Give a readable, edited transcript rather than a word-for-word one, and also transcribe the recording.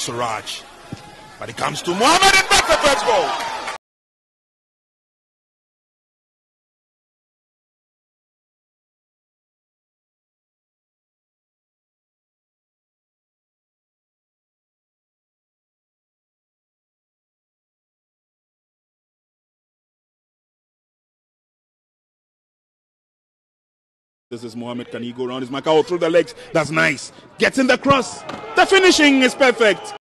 Suraj. But it comes to Mohammed and that's the first goal. This is Mohammed. Can he go around his marker? Oh, through the legs. That's nice. Gets in the cross. The finishing is perfect.